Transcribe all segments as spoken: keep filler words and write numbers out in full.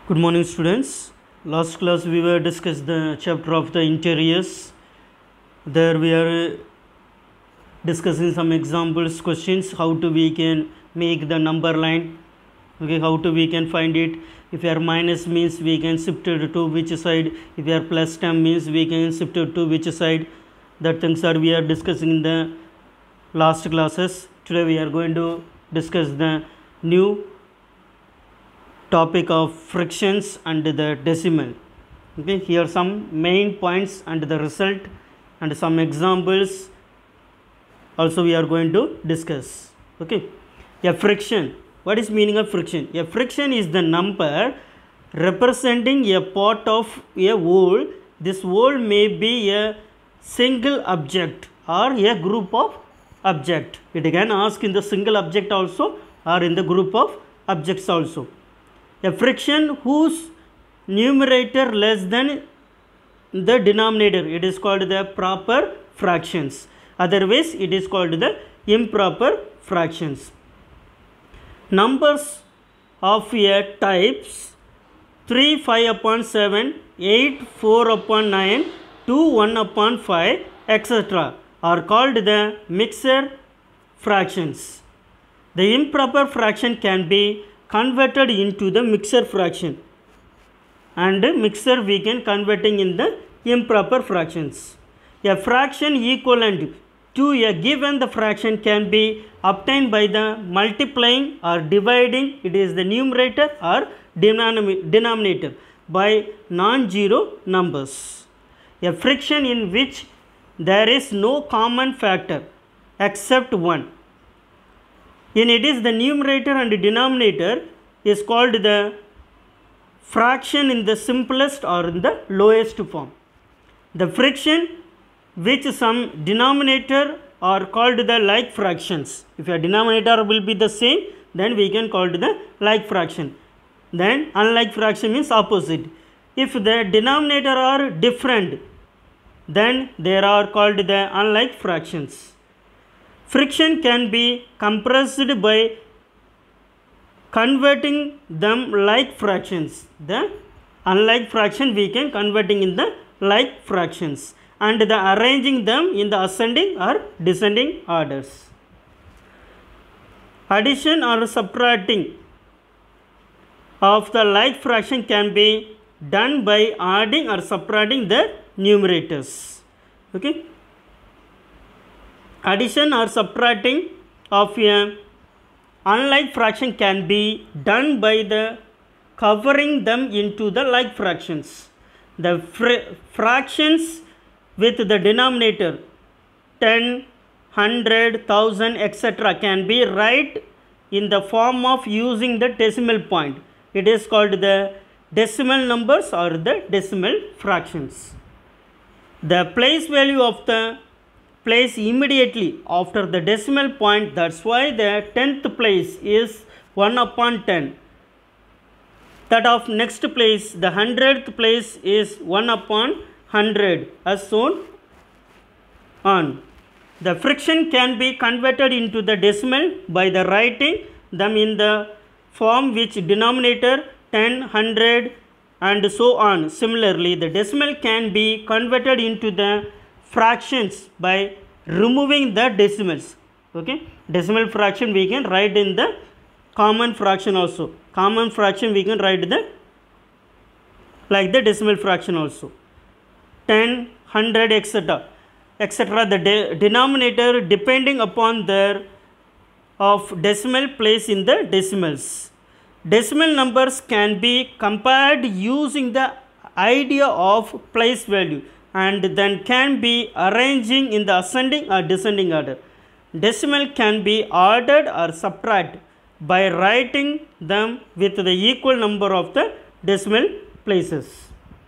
Good morning, students. Last class we were discussed the chapter of the interiors. There we are discussing some examples, questions, how to we can make the number line. Okay, how to we can find it. If you are minus means we can shift it to which side. If you are plus term means we can shift it to which side. That things are we are discussing in the last classes. Today we are going to discuss the new topic of fractions and the decimal. Okay, here some main points and the result and some examples also we are going to discuss. Okay, a fraction. What is meaning of fraction? A fraction is the number representing a part of a whole. This whole may be a single object or a group of object. It can ask in the single object also or in the group of objects also. A fraction whose numerator less than the denominator, it is called the proper fractions. Otherwise, it is called the improper fractions. Numbers of a types three, five upon seven, eight, four upon nine, two, one upon five, et cetera are called the mixed fractions. The improper fraction can be converted into the mixed fraction, and mixer we can converting in the improper fractions. A fraction equivalent to a given the fraction can be obtained by the multiplying or dividing, it is the numerator or denominator, by non-zero numbers. A fraction in which there is no common factor except one. In it is the numerator and denominator is called the fraction in the simplest or in the lowest form. The fraction which some denominator are called the like fractions. If your denominator will be the same, then we can call it the like fraction. Then unlike fraction means opposite. If the denominator are different, then they are called the unlike fractions. Fraction can be compressed by converting them like fractions. The unlike fraction we can converting in the like fractions and the arranging them in the ascending or descending orders. Addition or subtracting of the like fraction can be done by adding or subtracting the numerators. Okay. Addition or subtracting of a unlike fraction can be done by the covering them into the like fractions. The fr fractions with the denominator ten, hundred, thousand, et cetera can be write in the form of using the decimal point. It is called the decimal numbers or the decimal fractions. The place value of the place immediately after the decimal point, that's why the tenth place is one upon ten. That of next place, the hundredth place is one upon hundred as shown on. The fraction can be converted into the decimal by the writing them in the form which denominator ten, hundred and so on. Similarly, the decimal can be converted into the fractions by removing the decimals. Okay, decimal fraction we can write in the common fraction also. Common fraction we can write the like the decimal fraction also. ten, hundred, et cetera et cetera. The de denominator depending upon their of decimal place in the decimals. Decimal numbers can be compared using the idea of place value and then can be arranging in the ascending or descending order. Decimal can be ordered or subtracted by writing them with the equal number of the decimal places.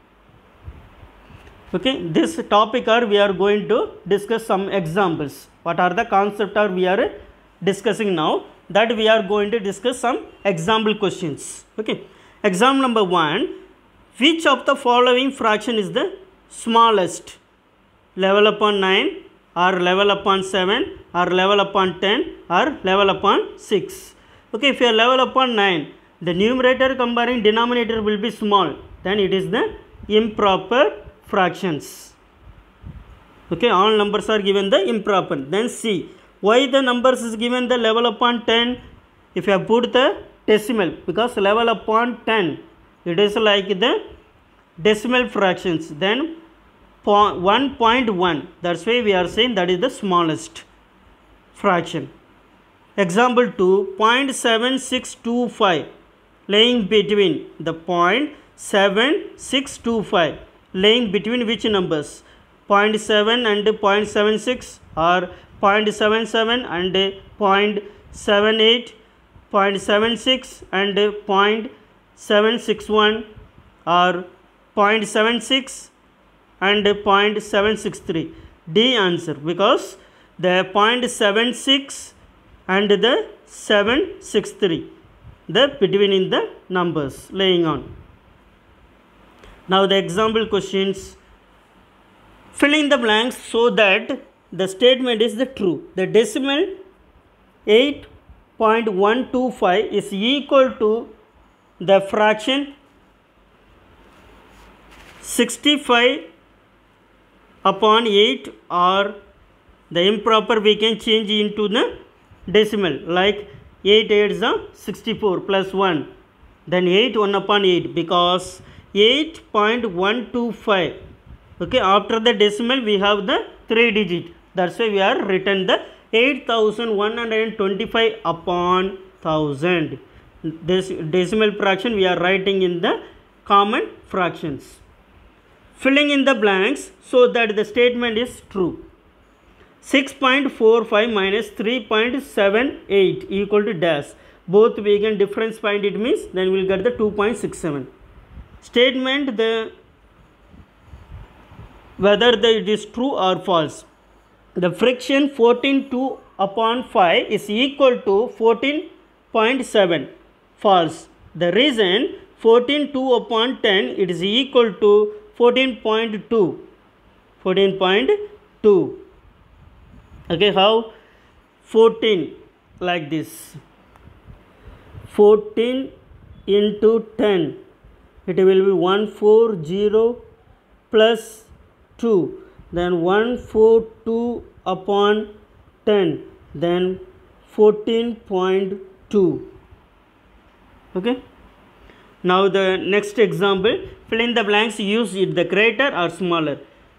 Okay, this topic are we are going to discuss some examples. What are the concept are we are discussing now? That we are going to discuss some example questions. Okay, example number one. Which of the following fraction is the smallest? Level upon nine or level upon seven or level upon ten or level upon six. Okay, if you are level upon nine, the numerator comparing denominator will be small, then it is the improper fractions. Okay, all numbers are given the improper. Then C, why the numbers is given the level upon ten? If you have put the decimal, because level upon ten, it is like the decimal fractions, then one point one, that's why we are saying that is the smallest fraction. Example two, zero point seven six two five, laying between the zero point seven six two five, laying between which numbers? zero point seven and zero point seven six, or zero point seven seven and zero point seven eight, zero point seven six and zero point seven six one, or zero point seven six and zero point seven six three. D answer, because the zero point seven six and the seven six three, the between in the numbers laying on. Now the example questions, fill in the blanks so that the statement is the true. The decimal eight point one two five is equal to the fraction sixty-five upon eight, or the improper we can change into the decimal, like eight eights are sixty-four plus one, then eight one upon eight, because eight point one two five, okay, after the decimal we have the three digit, that's why we are written the eight thousand one hundred twenty-five upon one thousand. This decimal fraction we are writing in the common fractions. Filling in the blanks so that the statement is true. six point four five minus three point seven eight equal to dash. Both we can difference find it means, then we will get the two point six seven. Statement the whether the it is true or false. The fraction fourteen two upon five is equal to fourteen point seven. False. The reason fourteen two upon ten it is equal to fourteen point two. fourteen point two. Okay, how? fourteen like this. fourteen into ten. It will be one hundred forty plus two. Then one hundred forty-two upon ten. Then fourteen point two. Okay. Now the next example, fill in the blanks, use it the greater or smaller.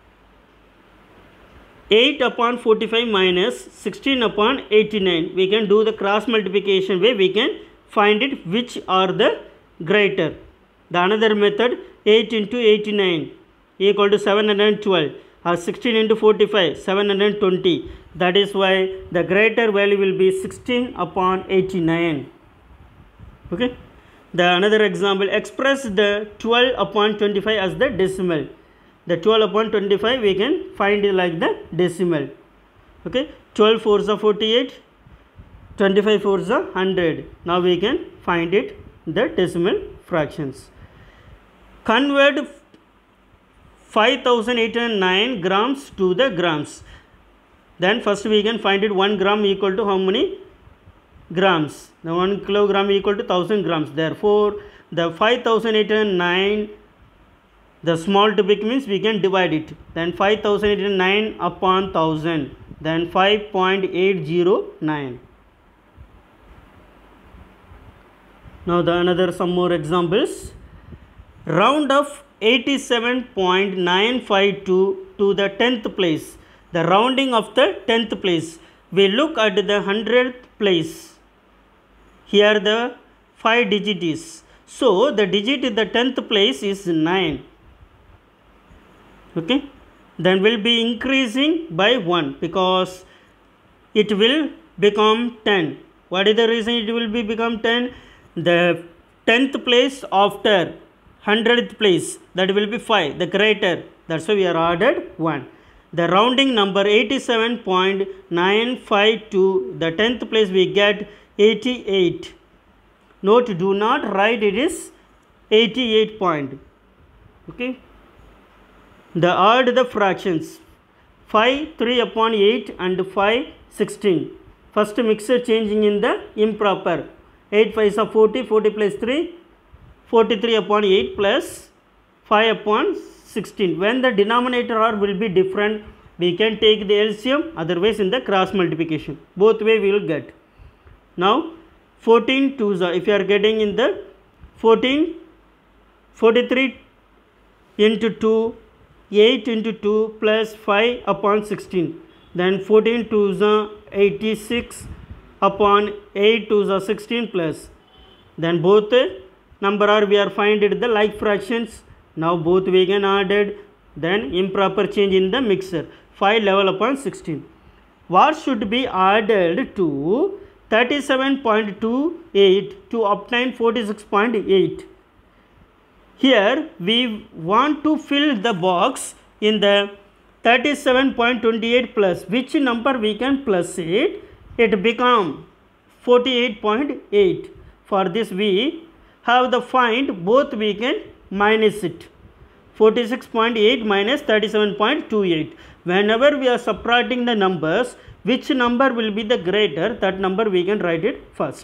eight upon forty-five minus sixteen upon eighty-nine. We can do the cross multiplication way, we can find it which are the greater. The another method, eight into eighty-nine equal to seven hundred twelve, or sixteen into forty-five, seven hundred twenty. That is why the greater value will be sixteen upon eighty-nine. Okay. The another example, express the twelve upon twenty-five as the decimal. The twelve upon twenty-five we can find it like the decimal. Okay. twelve fours are forty-eight, twenty-five fours are one hundred. Now we can find it the decimal fractions. Convert five thousand eight hundred nine grams to the grams. Then first we can find it one gram equal to how many grams? The one kilogram equal to one thousand grams. Therefore, the five thousand eight hundred nine, the small to big means we can divide it. Then five thousand eight hundred nine upon one thousand. Then five point eight zero nine. Now the another some more examples. Round of eighty-seven point nine five two to the tenth place. The rounding of the tenth place. We look at the hundredth place. Here the five digit is. So the digit in the tenth place is nine. Okay. Then will be increasing by one because it will become ten. What is the reason it will be become ten? The tenth place after hundredth place, that will be five, the greater. That's why we are added one. The rounding number eighty-seven point nine five two, the tenth place we get eighty-eight. Note, do not write it is eighty-eight point. Okay. The add the fractions five, three upon eight and five, sixteen. First mixture changing in the improper. eight fives are forty, forty plus three, forty-three upon eight plus five upon sixteen. When the denominator r will be different, we can take the L C M, otherwise in the cross multiplication. Both way we will get. Now fourteen twos are, if you are getting in the fourteen, forty-three into two, eight into two plus five upon sixteen. Then fourteen twos are eighty-six upon eight twos are sixteen plus. Then both number are we are finding the like fractions. Now both we can added. Then improper change in the mixer. five level upon sixteen. What should be added to thirty-seven point two eight to obtain forty-six point eight? Here we want to fill the box in the thirty-seven point two eight plus. Which number we can plus it? It become forty-eight point eight. For this we have the find, both we can minus it. forty-six point eight minus thirty-seven point two eight. Whenever we are subtracting the numbers, which number will be the greater, that number we can write it first.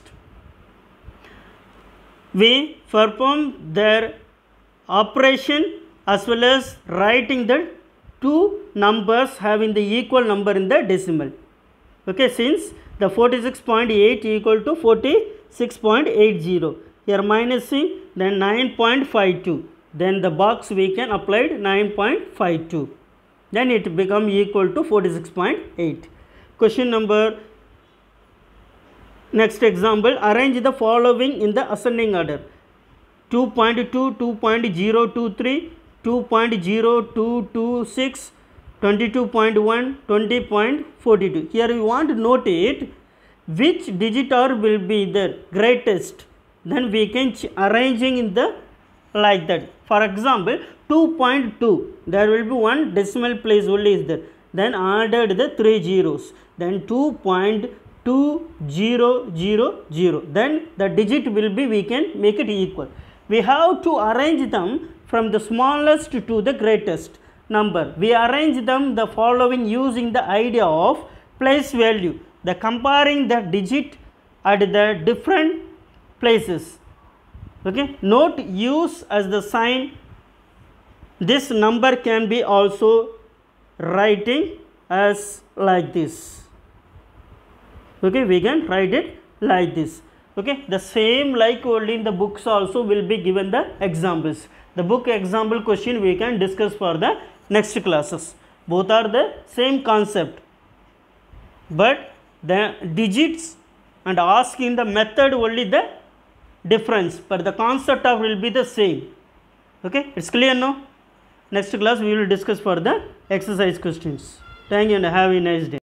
We perform their operation as well as writing the two numbers having the equal number in the decimal. Okay, since the forty-six point eight equal to forty-six point eight zero, here minusing, then nine point five two, then the box we can apply nine point five two, then it become equal to forty-six point eight. Question number, next example, arrange the following in the ascending order: two point two, two point zero two three, two point zero two two six, twenty-two point one, twenty point four two. Here we want to note it, which digit or will be the greatest, then we can arranging in the like that. For example, two point two, there will be one decimal place only is there, then added the three zeros, then two point two zero zero zero, then the digit will be, we can make it equal. We have to arrange them from the smallest to the greatest number. We arrange them the following using the idea of place value, the comparing the digit at the different places. Okay, note use as the sign. This number can be also writing as like this. Okay, we can write it like this. Okay, the same like only in the books also will be given the examples. The book example question we can discuss for the next classes. Both are the same concept, but the digits and asking the method only the difference, but the concept of will be the same. Okay, it's clear now. Next class we will discuss for the exercise questions. Thank you and have a nice day.